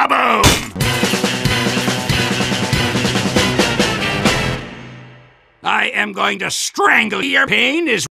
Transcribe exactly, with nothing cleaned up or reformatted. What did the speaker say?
Kaboom! I am going to strangle you. Your pain is